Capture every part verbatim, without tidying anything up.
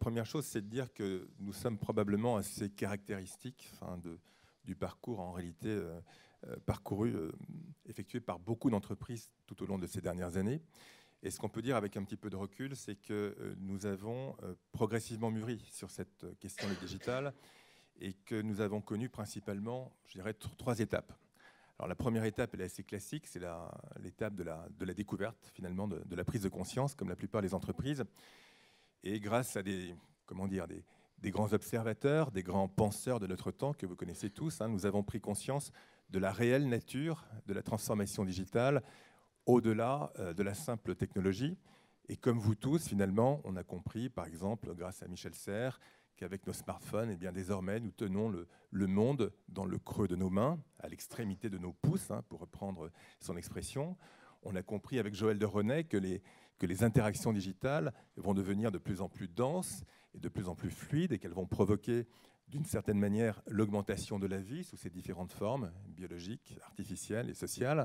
première chose, c'est de dire que nous sommes probablement assez caractéristiques enfin, de, du parcours en réalité euh, euh, parcouru, euh, effectué par beaucoup d'entreprises tout au long de ces dernières années. Et ce qu'on peut dire avec un petit peu de recul, c'est que euh, nous avons euh, progressivement mûri sur cette question du digital et que nous avons connu principalement, je dirais, trois étapes. Alors la première étape, elle est assez classique, c'est l'étape de la, de la découverte, finalement, de, de la prise de conscience, comme la plupart des entreprises. Et grâce à des, comment dire, des, des grands observateurs, des grands penseurs de notre temps, que vous connaissez tous, hein, nous avons pris conscience de la réelle nature de la transformation digitale, au-delà euh, de la simple technologie. Et comme vous tous, finalement, on a compris, par exemple, grâce à Michel Serres, qu'avec nos smartphones, eh bien, désormais, nous tenons le, le monde dans le creux de nos mains, à l'extrémité de nos pouces, hein, pour reprendre son expression. On a compris avec Joël de René que les, que les interactions digitales vont devenir de plus en plus denses et de plus en plus fluides et qu'elles vont provoquer d'une certaine manière l'augmentation de la vie sous ses différentes formes, biologiques, artificielles et sociales.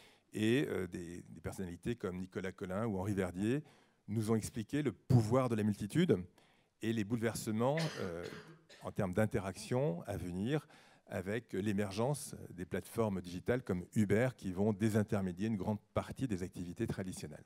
Et euh, des, des personnalités comme Nicolas Colin ou Henri Verdier nous ont expliqué le pouvoir de la multitude et les bouleversements euh, en termes d'interaction à venir avec l'émergence des plateformes digitales comme Uber qui vont désintermédier une grande partie des activités traditionnelles.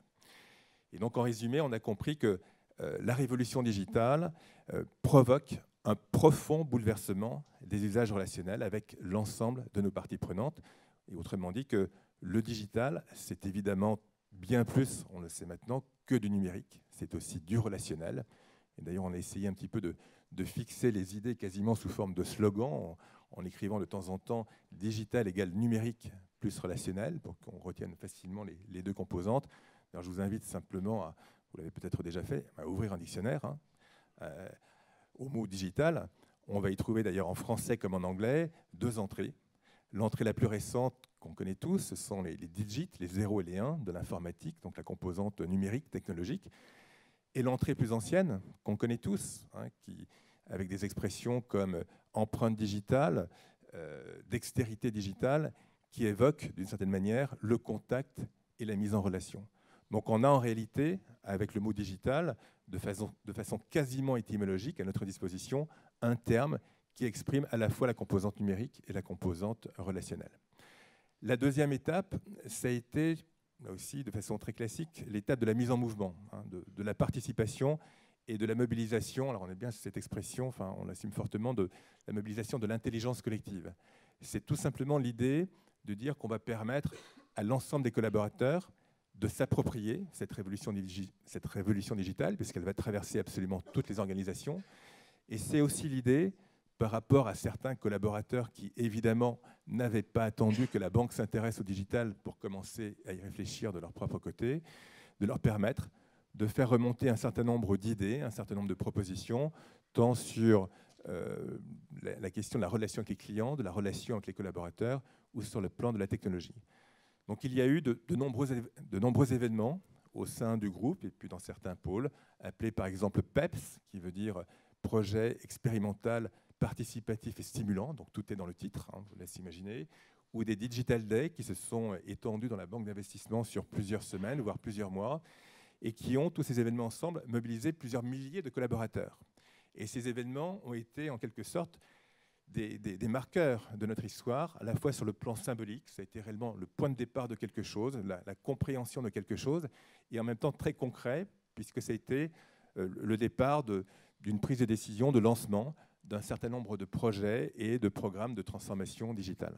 Et donc, en résumé, on a compris que euh, la révolution digitale euh, provoque un profond bouleversement des usages relationnels avec l'ensemble de nos parties prenantes. Et autrement dit, que le digital, c'est évidemment bien plus, on le sait maintenant, que du numérique. C'est aussi du relationnel. Et d'ailleurs, on a essayé un petit peu de, de fixer les idées quasiment sous forme de slogan, en, en écrivant de temps en temps « digital égale numérique plus relationnel » pour qu'on retienne facilement les, les deux composantes. Alors, je vous invite simplement, à, vous l'avez peut-être déjà fait, à ouvrir un dictionnaire hein, euh, au mot « digital ». On va y trouver d'ailleurs en français comme en anglais deux entrées. L'entrée la plus récente qu'on connaît tous, ce sont les, les digits, les zéros et les uns de l'informatique, donc la composante numérique, technologique. Et l'entrée plus ancienne, qu'on connaît tous, hein, qui, avec des expressions comme empreinte digitale, euh, dextérité digitale, qui évoquent d'une certaine manière le contact et la mise en relation. Donc on a en réalité, avec le mot digital, de façon, de façon quasiment étymologique à notre disposition, un terme qui exprime à la fois la composante numérique et la composante relationnelle. La deuxième étape, ça a été, là aussi de façon très classique, l'étape de la mise en mouvement, hein, de, de la participation et de la mobilisation. Alors on est bien sur cette expression, enfin on assume fortement de la mobilisation de l'intelligence collective. C'est tout simplement l'idée de dire qu'on va permettre à l'ensemble des collaborateurs de s'approprier cette révolution, cette révolution digitale, puisqu'elle va traverser absolument toutes les organisations. Et c'est aussi l'idée, par rapport à certains collaborateurs qui, évidemment, n'avaient pas attendu que la banque s'intéresse au digital pour commencer à y réfléchir de leur propre côté, de leur permettre de faire remonter un certain nombre d'idées, un certain nombre de propositions, tant sur euh, la, la question de la relation avec les clients, de la relation avec les collaborateurs, ou sur le plan de la technologie. Donc il y a eu de, de, nombreux, de nombreux événements au sein du groupe, et puis dans certains pôles, appelés par exemple PEPS, qui veut dire projet expérimental participatif et stimulant, donc tout est dans le titre, hein, je vous laisse imaginer, ou des Digital Days qui se sont étendus dans la banque d'investissement sur plusieurs semaines, voire plusieurs mois, et qui ont, tous ces événements ensemble, mobilisé plusieurs milliers de collaborateurs. Et ces événements ont été, en quelque sorte, des, des, des marqueurs de notre histoire, à la fois sur le plan symbolique, ça a été réellement le point de départ de quelque chose, la, la compréhension de quelque chose, et en même temps très concret, puisque ça a été euh, le départ d'une prise de décision, de lancement, d'un certain nombre de projets et de programmes de transformation digitale.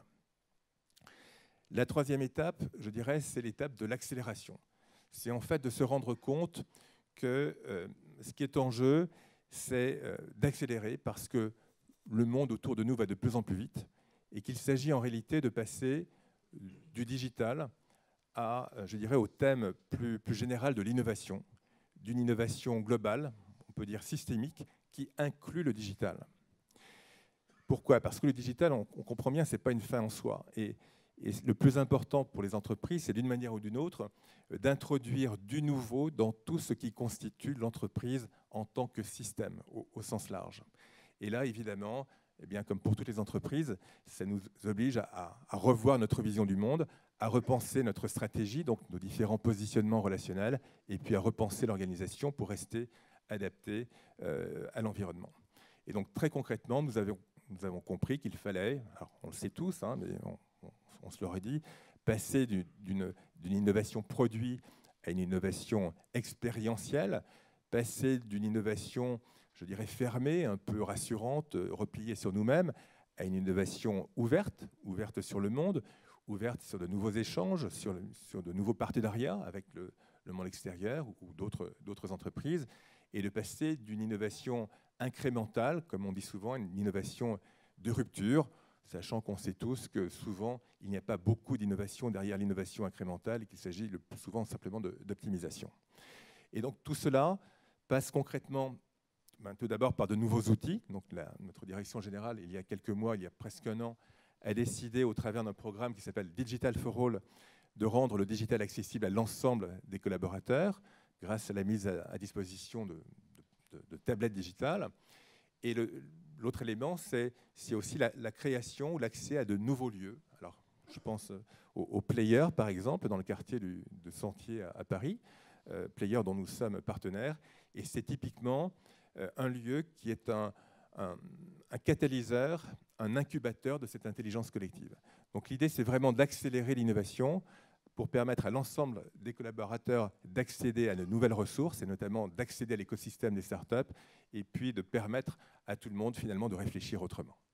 La troisième étape, je dirais, c'est l'étape de l'accélération. C'est en fait de se rendre compte que euh, ce qui est en jeu, c'est euh, d'accélérer parce que le monde autour de nous va de plus en plus vite et qu'il s'agit en réalité de passer du digital à, je dirais, au thème plus, plus général de l'innovation, d'une innovation globale, on peut dire systémique, qui inclut le digital. Pourquoi? Parce que le digital, on, on comprend bien, ce n'est pas une fin en soi. Et, et le plus important pour les entreprises, c'est d'une manière ou d'une autre d'introduire du nouveau dans tout ce qui constitue l'entreprise en tant que système, au, au sens large. Et là, évidemment, eh bien, comme pour toutes les entreprises, ça nous oblige à, à revoir notre vision du monde, à repenser notre stratégie, donc nos différents positionnements relationnels, et puis à repenser l'organisation pour rester adaptés euh, à l'environnement. Et donc très concrètement, nous avons, nous avons compris qu'il fallait, alors on le sait tous, hein, mais on, on, on se l'aurait dit, passer d'une innovation produit à une innovation expérientielle, passer d'une innovation, je dirais, fermée, un peu rassurante, repliée sur nous-mêmes, à une innovation ouverte, ouverte sur le monde, ouverte sur de nouveaux échanges, sur, le, sur de nouveaux partenariats avec le, le monde extérieur ou, ou d'autres entreprises, et de passer d'une innovation incrémentale, comme on dit souvent, à une innovation de rupture, sachant qu'on sait tous que souvent, il n'y a pas beaucoup d'innovation derrière l'innovation incrémentale et qu'il s'agit le plus souvent simplement d'optimisation. Et donc tout cela passe concrètement, ben, tout d'abord par de nouveaux outils. Donc la, notre direction générale, il y a quelques mois, il y a presque un an, a décidé au travers d'un programme qui s'appelle Digital for All de rendre le digital accessible à l'ensemble des collaborateurs grâce à la mise à, à disposition de, de, de tablettes digitales. Et l'autre élément, c'est aussi la, la création ou l'accès à de nouveaux lieux. Alors, je pense au, au Player, par exemple, dans le quartier du, de Sentier à, à Paris, euh, Player dont nous sommes partenaires. Et c'est typiquement euh, un lieu qui est un, un, un catalyseur, un incubateur de cette intelligence collective. Donc l'idée, c'est vraiment d'accélérer l'innovation pour permettre à l'ensemble des collaborateurs d'accéder à de nouvelles ressources et notamment d'accéder à l'écosystème des startups et puis de permettre à tout le monde finalement de réfléchir autrement.